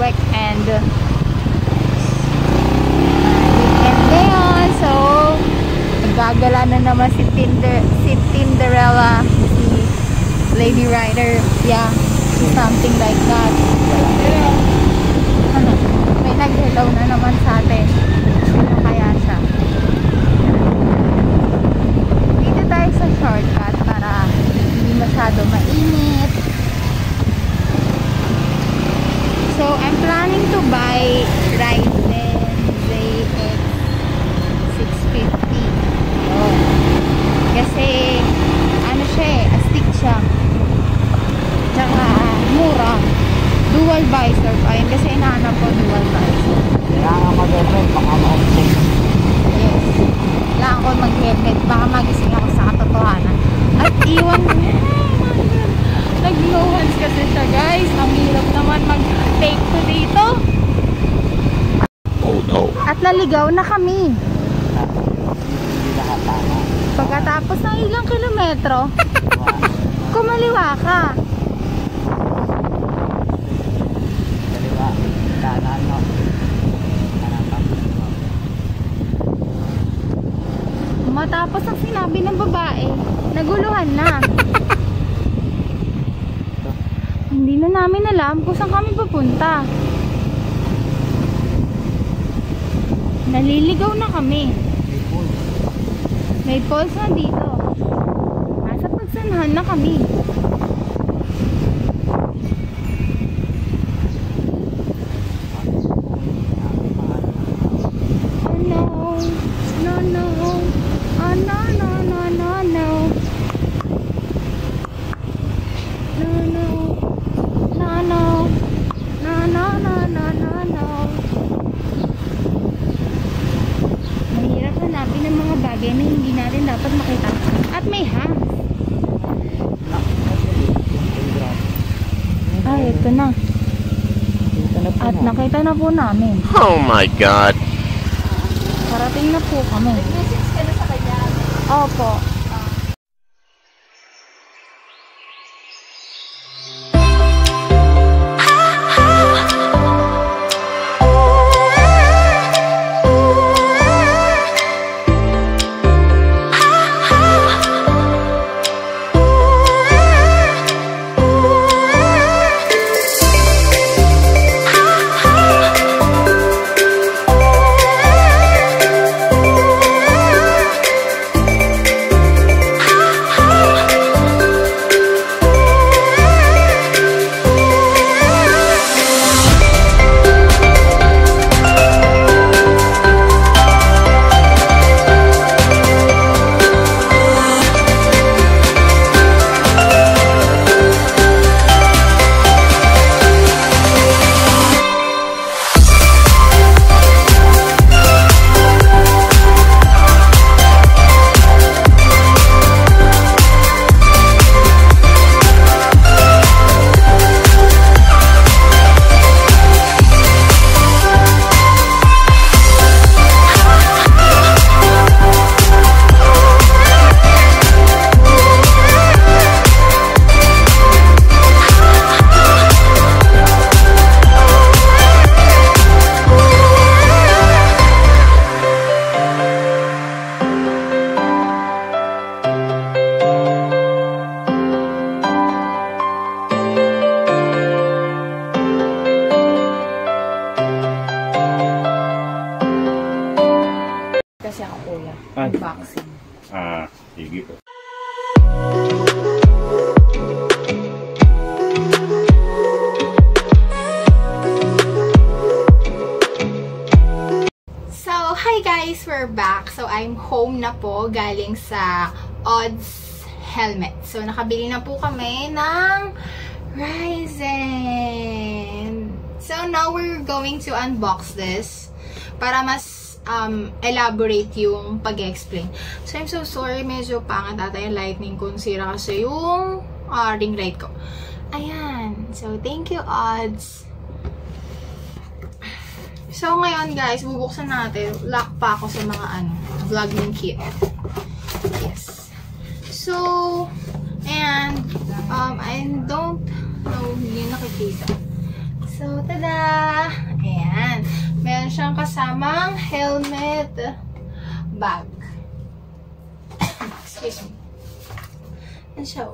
weekend. Weekend ngayon. So, nagagala na naman si Tinderella, si Lady Rider. Yeah, something like that. Ano? May nag-hello na naman sa atin. Ano kaya siya? Dito tayo sa shortcut para hindi masyado mainit. So, I'm planning to buy Ryzen ZX 650. Oh. Kasi, ano siya eh, astig siya. Tsaka, mura. Dual visor pa yun. Kasi inahanap ko dual visor. Kaya nga mag-helmet, baka ma-obsess. Yes. Kailangan ko mag-helmet. Baka magising ako sa katotohanan. At iwan ko. Nag-no hands kasi siya, guys. Ang hirap naman mag-take to dito. Oh no. At naligaw na kami. Hindi nakatama. Pagkatapos ng ilang kilometro, kumaliwa ka. Kaliwa. Kanan, no? Kanan pa. Matapos ang sinabi ng babae, naguluhan na. Hindi na namin alam kung saan kami pupunta. Naliligaw na kami. May falls na dito. Nasa pagsanhan na kami. Oh no. No, no. Oh no, no, no, no, no. No, no. No, no. No, no, no, no, no, no. Mahirap hanapin ng mga bagay na hindi natin dapat makita. At may hands. Ay, ito na. At nakita na po namin. Oh my God. Parating na po kami. Nag-message ka na sa kanya? Opo. Kasi ako kuya. Unboxing. Sige po. So, hi guys! We're back. So, I'm home na po galing sa Odds Helmet. So, nakabili na po kami ng Ryzen. So, now we're going to unbox this para mas elaborate yung pag-explain. So, I'm so sorry. Medyo pangat ata yung lightning ko. Sira kasi yung ring light ko. Ayan. So, thank you, Odds. So, ngayon, guys, bubuksan natin. Lock pa ako sa mga vlogging kit. Yes. So, and, I don't know, hindi nakikita. So, tada! Ano siya?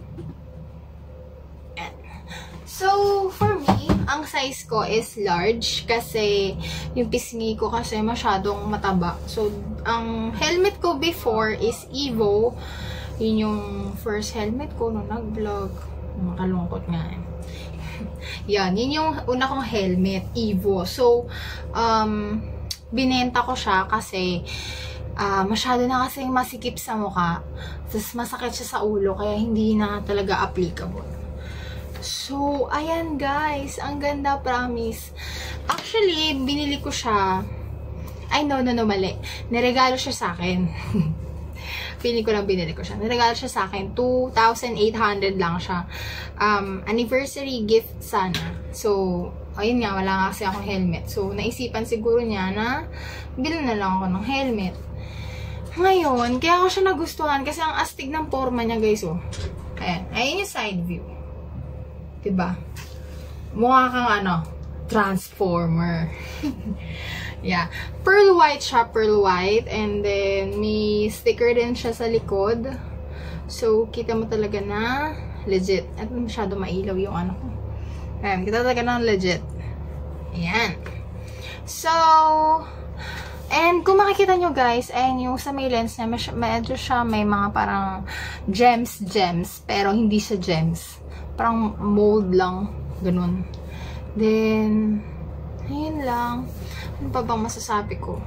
So, for me, ang size ko is large kasi yung pisngi ko kasi masyadong mataba. So, ang helmet ko before is Evo. Yun yung first helmet ko nung nag-vlog. Makalungkot nga eh. Yan, yun yung una kong helmet, Evo. So, binenta ko siya kasi masyado na kasing masikip sa mukha. Tapos masakit siya sa ulo kaya hindi na talaga applicable. So, ayan guys. Ang ganda, promise. Actually, binili ko siya. Ay, no, mali. Niregalo siya sa akin. Feeling ko lang binili ko siya. Niregalo siya sa akin. 2,800 lang siya. Anniversary gift sana. So, ayun nga, wala nga kasi akong helmet. So, naisipan siguro niya na bilhin na lang ako ng helmet. Ngayon, kaya ako siya nagustuhan kasi ang astig ng forma niya, guys. Oh. Ayan. Ayan yung side view. Diba? Mukha kang Transformer. Yeah. Pearl white siya, pearl white. And then, may sticker din siya sa likod. So, kita mo talaga na legit. At masyado mailaw yung ko. Ayan, kita talaga na legit. Ayan. So, and kung makikita nyo guys, ayan yung sa may lens niya, medyo siya may mga parang gems. Pero hindi siya gems. Parang mold lang. Ganun. Then, ayun lang. Ano pa bang masasabi ko?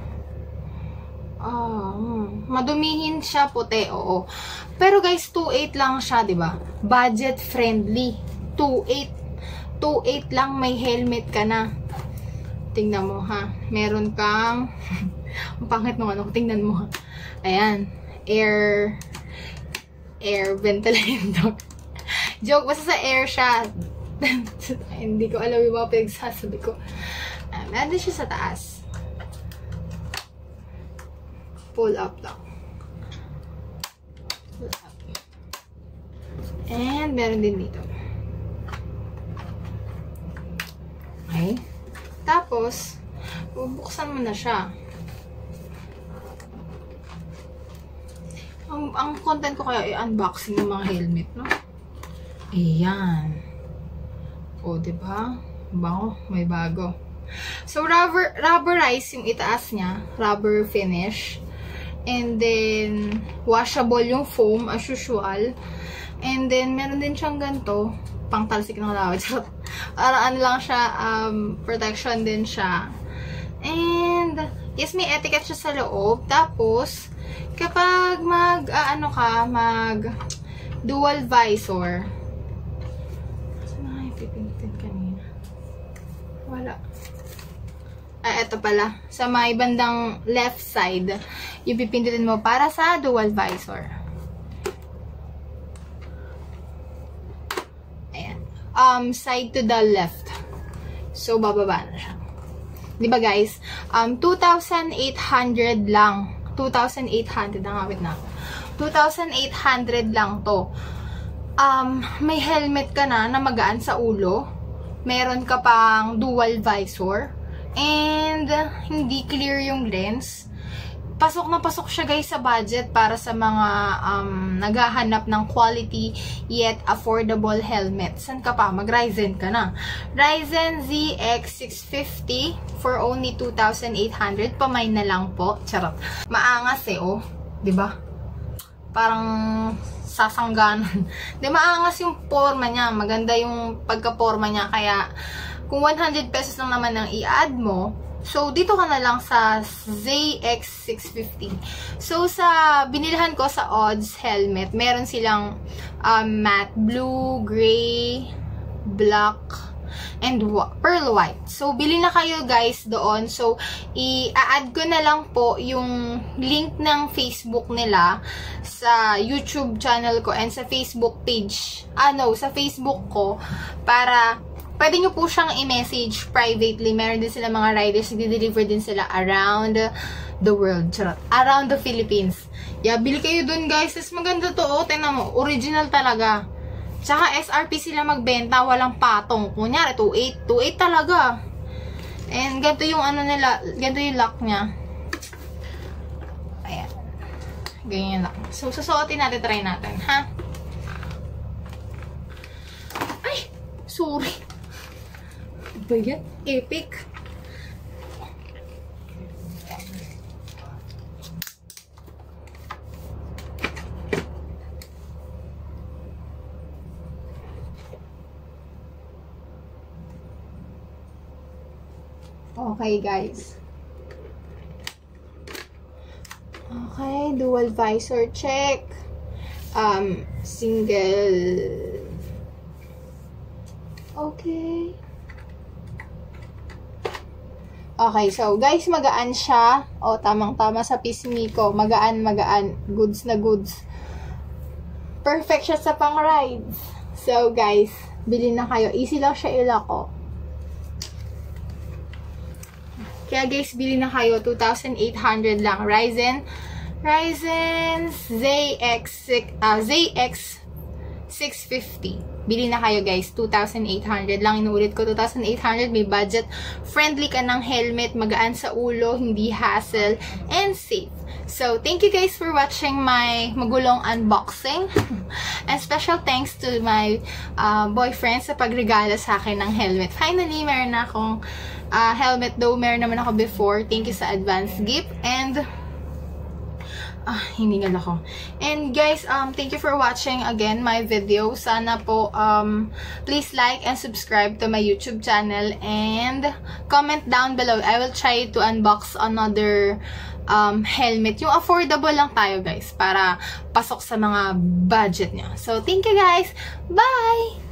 Madumihin siya, puti, oo. Pero guys, 2.8 lang siya, diba? Budget friendly. 2.8 lang, may helmet ka na. Tingnan mo, ha? Meron kang ang pangit nung tingnan mo, ha? Ayan. Air ventilator. Joke, basta sa air siya. Hindi ko alam yung mga pinagsasabi ko. Meron din siya sa taas. Pull up lang. Pull up. And meron din dito. Okay. Tapos, bubuksan mo na siya. Ang content ko kaya i-unboxing ng mga helmet, no? Ayan. O, diba? Bango, may bago. So, rubberized yung itaas niya. Rubber finish. And then, washable yung foam, as usual. And then, meron din siyang ganito. Pang talsik ng lawad. Para lang siya, protection din siya. And, yes, may etiquette siya sa loob. Tapos, kapag dual visor, wala. Eto pala. Sa may bandang left side, yung pipindutin mo para sa dual visor. Ayan. Side to the left. So, bababa na siya. Diba guys? 2,800 lang. 2,800. Nangawit na ako. 2,800 lang to. May helmet ka na magaan sa ulo. Meron ka pang dual visor. And, hindi clear yung lens. Pasok na pasok siya guys sa budget para sa mga naghahanap ng quality yet affordable helmet. San ka pa? Mag-Ryzen ka na. Ryzen ZX 650 for only 2,800. Pamay na lang po. Charot. Maangas oh. Diba? Parang sasangganan. Di, maangas yung forma niya. Maganda yung pagka-forma niya. Kaya, kung 100 pesos lang naman ang i-add mo, so, dito ka na lang sa ZX650. So, sa binilhan ko sa Odds helmet, meron silang matte blue, gray, black, and pearl white. So, bili na kayo guys doon. So, i-add ko na lang po yung link ng Facebook nila sa YouTube channel ko and sa Facebook page. Sa Facebook ko para pwede nyo po siyang i-message privately. Meron din sila mga riders. Nag-deliver din sila around the world. Charot. Around the Philippines. Yeah, bili kayo dun guys. Tapos maganda to. Tingnan mo. Original talaga. Tsaka SRP sila magbenta. Walang patong. Kunyari, 2.8. 2.8 talaga. And ganito yung nila. Ganito yung lock niya. Ayan. Ganyan yung lock. So, susuotin natin. Try natin. Ha? sorry. Ano ba yan? Epic. Okay, guys. Okay, dual visor check. Single. Okay. Okay, so guys, magaan siya. O, tamang-tama sa pisngi ko. Magaan. Goods na goods. Perfect siya sa pang-rides. So, guys, bilhin na kayo. Easy lang siya ilako. Kaya guys, bilhin na kayo. 2,800 lang. Ryzen ZX 650. Bili na kayo guys, 2,800 lang. Inuulit ko, 2,800. May budget. Friendly ka ng helmet. Magaan sa ulo. Hindi hassle. And safe. So, thank you guys for watching my magulong unboxing. And special thanks to my boyfriend sa pagregalo sa akin ng helmet. Finally, meron na akong helmet. Though, meron naman ako before. Thank you sa advance gift. And hiningal ako. And guys, thank you for watching again my video. Sana po, please like and subscribe to my YouTube channel and comment down below. I will try to unbox another helmet. Yung affordable lang tayo guys, para pasok sa mga budget nyo. So, thank you guys. Bye!